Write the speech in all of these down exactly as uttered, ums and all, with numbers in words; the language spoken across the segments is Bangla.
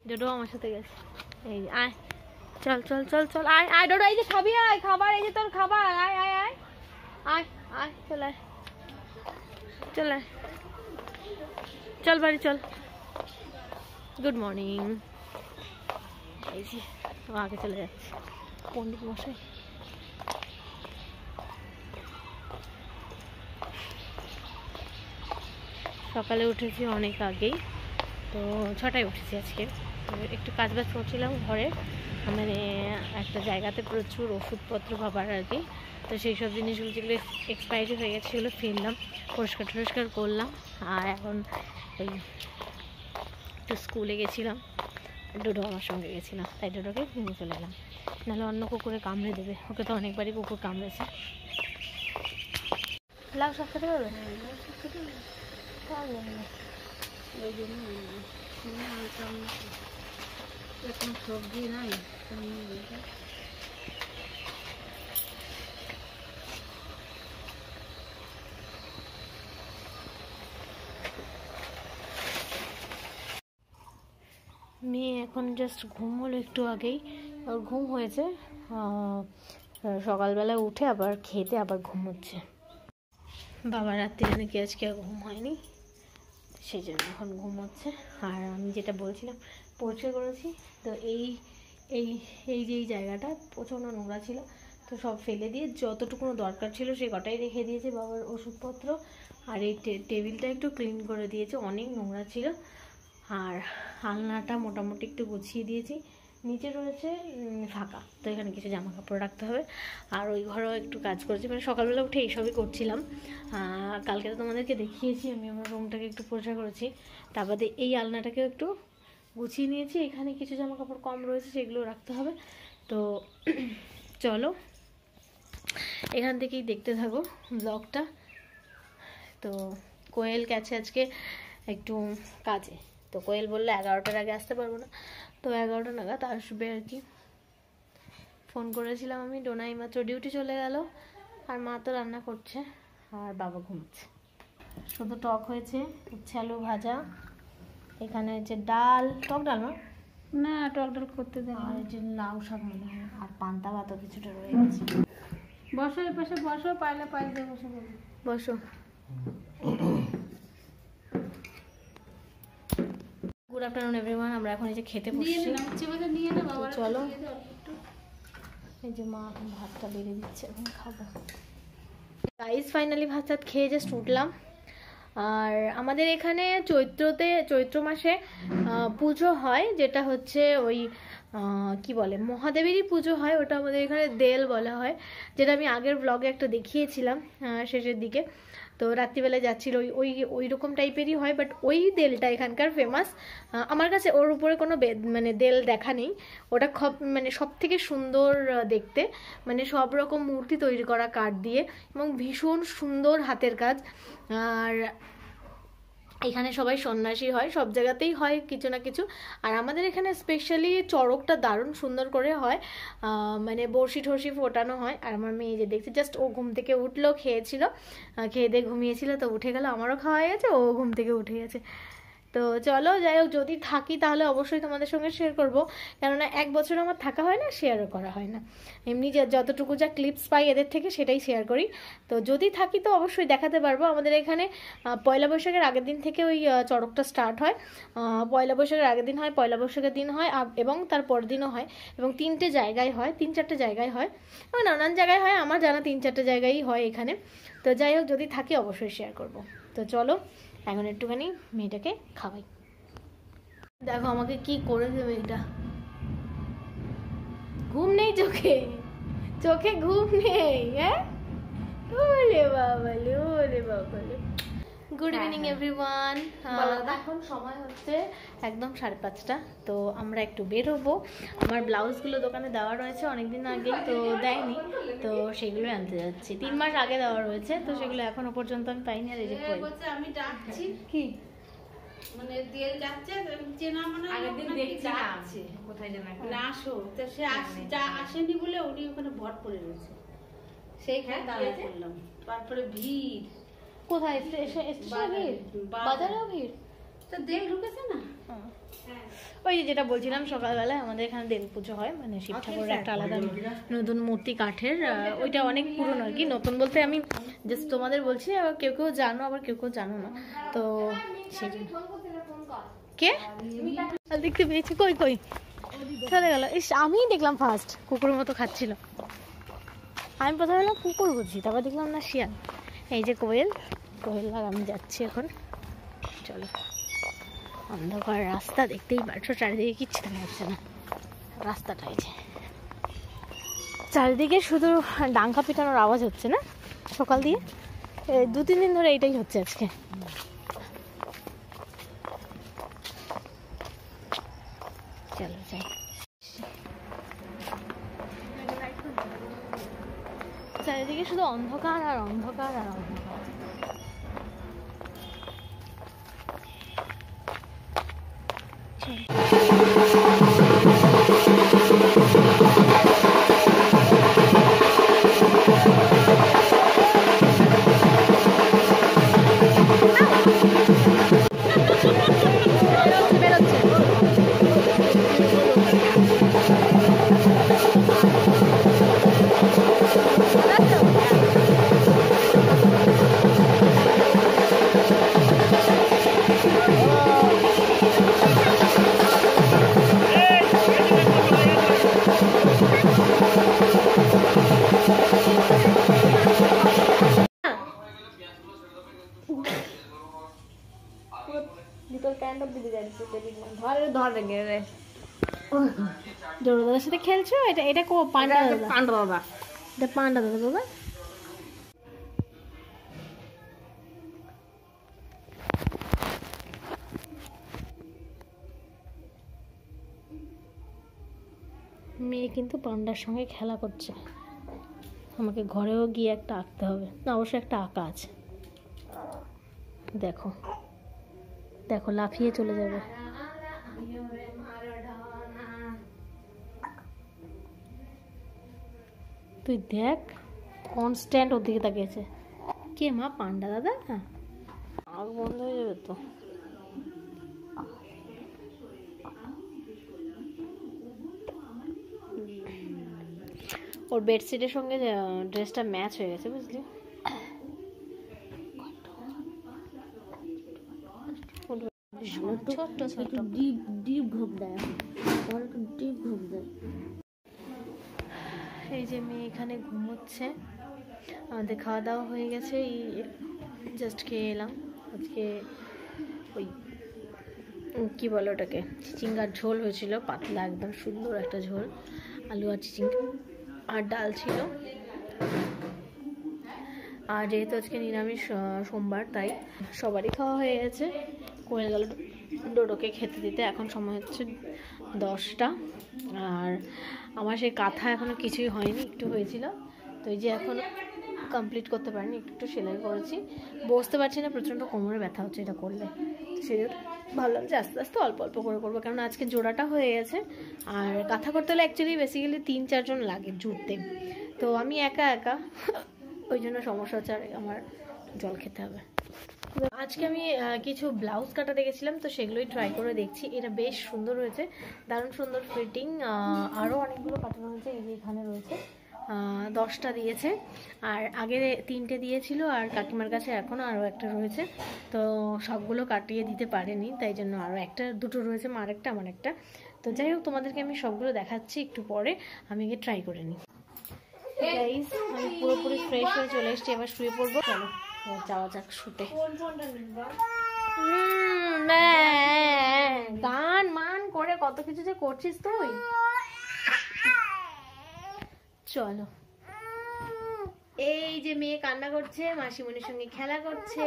ডোডো আমার সাথে গেছে। এই আয়, চল চল চল চল, আয় আয় ডোডো, এই যে খাবি, আয় খাবার, এই যে তোর খাবার, আয় আয় আয় আয় আয়, চল আয়, চল আয়, চল বাড়ি চল। Good morning. এই যে আগে চলে যাচ্ছে পণ্ডিত মশাই। সকালে উঠেছি অনেক আগেই, তো ছটায় উঠেছি আজকে। তো একটু কাজ বাজ করছিলাম ঘরে, মানে একটা জায়গাতে প্রচুর ওষুধপত্র পাবার আর কি। তো সেই সব জিনিসগুলো যেগুলো এক্সপায়ারি হয়ে গেছে সেগুলো ফেললাম, পরিষ্কার টরিষ্কার করলাম। আর এখন এই একটু স্কুলে গেছিলাম, ডোডো আমার সঙ্গে গেছিলাম, তাই ডোডোকে নিয়ে চলে এলাম, নাহলে অন্য কুকুরে কামড়ে দেবে। ওকে তো অনেকবারই কুকুর কামড়েছে। লাউ শাক খেতে পারবে? ওই জন্য এখন সবজি নাই। মেয়ে এখন জাস্ট ঘুম হলো একটু আগেই, ওর ঘুম হয়েছে, সকালবেলা উঠে আবার খেতে আবার ঘুমোচ্ছে। বাবা রাত্রিরে নাকি আজকে ঘুম হয়নি, সেই জন্য এখন ঘুমোচ্ছে। আর আমি যেটা বলছিলাম পরিষ্কার করেছি, তো এই এই এই যে এই জায়গাটা প্রচণ্ড নোংরা ছিল, তো সব ফেলে দিয়ে যতটুকুনো দরকার ছিল সে কটাই রেখে দিয়েছে বাবার ওষুধপত্র। আর এই টেবিলটা একটু ক্লিন করে দিয়েছে, অনেক নোংরা ছিল। আর আলনাটা মোটামুটি একটু গুছিয়ে দিয়েছি, নিচে রয়েছে ফাঁকা, তো এখানে কিছু জামা কাপড় রাখতে হবে। আর ওই ঘরেও একটু কাজ করেছি, মানে সকালবেলা উঠে এইসবই করছিলাম। কালকে তো তোমাদেরকে দেখিয়েছি আমি আমার রুমটাকে একটু পরিষ্কার করেছি, তারপরে এই আলনাটাকেও একটু গুছিয়ে নিয়েছি। এখানে কিছু জামা কাপড় কম রয়েছে, সেগুলো রাখতে হবে। তো চলো এখান থেকেই দেখতে থাকো ব্লগটা। তো কোয়েল গেছে আজকে একটু কাজে, তো কোয়েল বললে এগারোটার আগে আসতে পারবো না, তো এগারোটা নাগাদ আসবে আর কি। ফোন করেছিলাম আমি, ডোনাই মাত্র ডিউটি চলে গেল, আর মা তো রান্না করছে, আর বাবা ঘুমছে। শুধু টক হয়েছে, উচ্ছে আলু ভাজা, এখানে হচ্ছে ডাল, টক ডাল না না টক ডাল করতে দেয়, আর যে লাউ শাক মনে হয়, আর পান্তা ভাতও কিছুটা রয়ে গেছে। বসো এই পাশে বসো, পাইলে পাইলে দিয়ে বসে বলো। বসো। গুড আফটারনুন এভরিওয়ান, আমরা এখন এই যে খেতে বসছি। চলো এই যে মা এখন ভাতটা বেড়ে দিচ্ছে, এখন খাবো। গাইস ফাইনালি ভাত টাত খেয়ে জাস্ট উঠলাম। আর আমাদের এখানে চৈত্রতে চৈত্র মাসে পুজো হয়, যেটা হচ্ছে ওই কি বলে মহাদেবেরই পুজো হয়, ওটা আমাদের এখানে দেল বলা হয়, যেটা আমি আগের ব্লগে একটা দেখিয়েছিলাম শেষের দিকে। তো রাত্রিবেলায় যাচ্ছিল ওই ওই ওই রকম টাইপেরই হয়, বাট ওই দেলটা এখানকার ফেমাস। আমার কাছে ওর উপরে কোনো মানে দেল দেখা নেই, ওটা খুব মানে সব থেকে সুন্দর দেখতে, মানে সব রকম মূর্তি তৈরি করা কাঠ দিয়ে, এবং ভীষণ সুন্দর হাতের কাজ। আর এখানে সবাই সন্ন্যাসী হয়, সব জায়গাতেই হয় কিছু না কিছু। আর আমাদের এখানে স্পেশালি চড়কটা দারুণ সুন্দর করে হয়, মানে বড়শি ঠরশি ফোটানো হয়। আর আমার মেয়ে যে দেখছে, জাস্ট ও ঘুম থেকে উঠলো, খেয়েছিল, খেয়ে দিয়ে ঘুমিয়েছিল, তো উঠে গেল, আমারও খাওয়া হয়ে গেছে, ও ঘুম থেকে উঠে গেছে। তো চলো যাই হোক, যদি থাকি তাহলে অবশ্যই তোমাদের সঙ্গে শেয়ার করবো, কেননা এক বছর আমার থাকা হয় না, শেয়ারও করা হয় না। এমনি যতটুকু যা ক্লিপস পাই এদের থেকে সেটাই শেয়ার করি। তো যদি থাকি তো অবশ্যই দেখাতে পারবো। আমাদের এখানে পয়লা বৈশাখের আগের দিন থেকে ওই চড়কটা স্টার্ট হয়, পয়লা বৈশাখের আগের দিন হয়, পয়লা বৈশাখের দিন হয়, এবং তার পরের দিনও হয়, এবং তিনটে জায়গায় হয়, তিন চারটে জায়গায় হয়, এবং নানান জায়গায় হয়, আমার জানা তিন চারটে জায়গায়ই হয় এখানে। তো যাই হোক, যদি থাকি অবশ্যই শেয়ার করব। তো চলো এখন একটুখানি মেয়েটাকে খাওয়াই। দেখো আমাকে কি করে দেবে এটা, ঘুম নেই চোখে, চোখে ঘুম নেই। হ্যাঁ ওরে বাবালে, ওরে বাবালে। গুড ইভিনিং এভরিওয়ান, এখন সময় হচ্ছে একদম সাড়ে পাঁচটা। তো আমরা একটু বেরোবো, আমার ব্লাউজগুলো দোকানে দেওয়া রয়েছে অনেকদিন আগে, তো দেয়নি, তো সেগুলো আনতে যাচ্ছি। তিন মাস আগে দেওয়া রয়েছে, তো সেগুলো এখনো পর্যন্ত আমি পাইনি। আর এই যে আমি ডাকছি কি মানে দেল যাচ্ছে, চেনা মানে আগের দিন দেখছি আছে কোথায় জানা না আসো, তো সে আসে যা আসেনি বলে উনি ওখানে ভর পড়ে রয়েছে, সেইখানে দাঁড়িয়ে পড়লাম। তারপরে ভিড়, কোথায়? স্টেশনে ভিড়, বাজারেও ভিড়। তো দেল ঢুকেছে না। ওই যেটা বলছিলাম সকালবেলায় আমাদের এখানে দেব পুজো হয়, মানে শিব ঠাকুরের একটা আলাদা নতুন মূর্তি কাঠের, ওইটা অনেক পুরনো আর কি। নতুন বলতে আমি জাস্ট তোমাদের বলছি, আবার কেউ কেউ জানো আবার কেউ কেউ জানো না, তো সেই জন্য। কে দেখতে পেয়েছি? কই কই চলে গেল। ইস, আমিই দেখলাম ফার্স্ট কুকুরের মতো খাচ্ছিল। আমি প্রথমে বললাম কুকুর বুঝি, তারপর দেখলাম না শিয়াল। এই যে কোয়েল, কোয়েল আর আমি যাচ্ছি এখন। চলো, অন্ধকার রাস্তা, দেখতেই পারছো চারিদিকে কিচ্ছু দেখা যাচ্ছে না, রাস্তাটাই যে চারিদিকে শুধু ডাঙ্কা পিটানোর আওয়াজ হচ্ছে না সকাল দিয়ে, দু তিন দিন ধরে এটাই হচ্ছে আজকে। চলো যাই। চারিদিকে শুধু অন্ধকার আর অন্ধকার আর অন্ধকার। দাদার সাথে খেলছো? এটা এটা কো পান্ডা দাদা? পান্ডা দাদা, এটা পান্ডা দাদা বাবা। মেয়ে কিন্তু পান্ডার সঙ্গে খেলা করছে, আমাকে ঘরেও গিয়ে একটা আঁকতে হবে। না, অবশ্য একটা আঁকা আছে, দেখো দেখো লাফিয়ে চলে যাবে। তুই দেখ, কনস্ট্যান্ট ওর দিকে তাকিয়েছে। কে মা? পান্ডা দাদা? হ্যাঁ, আগ বন্ধ হয়ে যাবে তো। ওর বেডশিটের সঙ্গে ড্রেসটা ম্যাচ হয়ে গেছে, বুঝলি? ছোট্ট ছোট্ট ডিপ ডিপ ঘুম দেয়, ডিপ ঘুম দেয়। এই যে মেয়ে এখানে ঘুমোচ্ছে। আমাদের খাওয়া দাওয়া হয়ে গেছে, এই জাস্ট খেয়ে এলাম। আজকে ওই কী বলে ওটাকে, চিচিঙ্গার ঝোল হয়েছিল, পাতলা একদম সুন্দর একটা ঝোল, আলু আর চিচিঙ্গা আর ডাল ছিল। আর যেহেতু আজকে নিরামিষ সোমবার, তাই সবারই খাওয়া হয়ে গেছে। কোয়েল গেল ডোডোকে খেতে দিতে, এখন সময় হচ্ছে দশটা। আর আমার সেই কাঁথা এখনও কিছুই হয়নি, একটু হয়েছিল, তো এই যে এখন কমপ্লিট করতে পারিনি, একটু একটু সেলাই করেছি। বসতে পারছি না, প্রচণ্ড কোমরে ব্যথা হচ্ছে এটা করলে, সেই জন্য ভাবলাম যে আস্তে আস্তে অল্প অল্প করে করবো, কারণ আজকে জোড়াটা হয়ে গেছে। আর কাঁথা করতে হলে অ্যাকচুয়ালি বেসিক্যালি তিন চারজন লাগে জুড়তে, তো আমি একা একা, ওই জন্য সমস্যা হচ্ছে। আর আমার জল খেতে হবে। আজকে আমি কিছু ব্লাউজ কাটা দেখেছিলাম, তো সেগুলোই ট্রাই করে দেখছি। এটা বেশ সুন্দর হয়েছে, দারুণ সুন্দর ফিটিং। আরও অনেকগুলো কাটানো হয়েছে, এই যে এখানে রয়েছে, দশটা দিয়েছে, আর আগে তিনটে দিয়েছিল, আর কাকিমার কাছে এখনও আরও একটা রয়েছে, তো সবগুলো কাটিয়ে দিতে পারেনি, তাই জন্য আরও একটা দুটো রয়েছে, মার একটা আমার একটা। তো যাই হোক, তোমাদেরকে আমি সবগুলো দেখাচ্ছি একটু পরে, আমি গিয়ে ট্রাই করে নিই। গাইস, আমি পুরোপুরি ফ্রেশ হয়ে চলে এসেছি, এবার শুয়ে পড়বো। চলো যাওয়া যাক শুতে। গান মান করে কত কিছু যে করছিস তুই। চলো, এই যে মেয়ে কান্না করছে, মাসিমণির সঙ্গে খেলা করছে।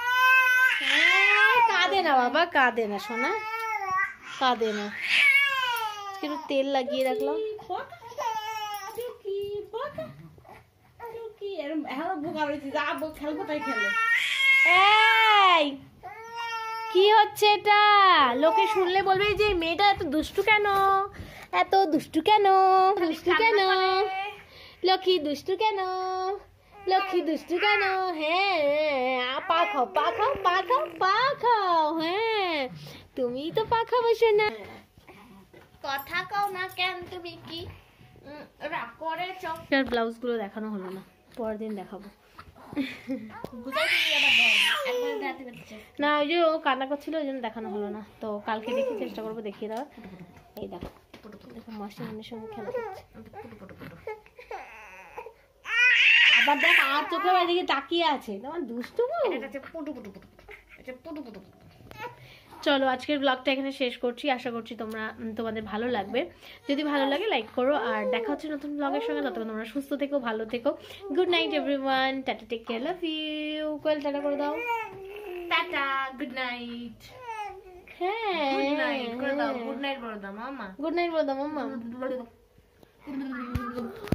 কাঁদে না বাবা, কাঁদে না সোনা, কাঁদে না। একটু তেল লাগিয়ে রাখলাম। কি হচ্ছে এটা? লোকে শুনলে বলবে যে মেয়েটা এত দুষ্টু কেন, এত দুষ্টু কেন, দুষ্টু কেন, লক্ষ্মী দুষ্টু কেন, লক্ষ্মী দুষ্টু কেন? হ্যাঁ পা খাও পা খাও পা খাও পা খাও। হ্যাঁ তুমি তো পা খাবো না, কথা কও না কেন তুমি? কি রাগ করেছ? ব্লাউজ গুলো দেখানো হলো না, পরের দিন দেখাবো। না ওই যে ও কান্না করছিল ওই জন্য দেখানো হলো না, তো কালকে দেখি চেষ্টা করবো দেখিয়ে দেওয়ার। এই দেখো দেখো মাসি মনের সঙ্গে খেলা করছে। আবার দেখ আর চোখে এদিকে তাকিয়ে আছে, তোমার দুষ্টু। চলো আজকের ব্লগটা এখানে শেষ করছি, আশা করছি তোমরা তোমাদের ভালো লাগবে। যদি ভালো লাগে লাইক করো, আর দেখা হচ্ছে নতুন ব্লগের সঙ্গে। ততক্ষণ তোমরা সুস্থ থেকো, ভালো থেকো। Good night everyone, tata, take care, love you. Koel tata করে দাও। Tata, good night. হ্যাঁ গুড নাইট করে দাও, গুড নাইট বলে দাও মামা। গুড নাইট বলে দাও মাম্মা।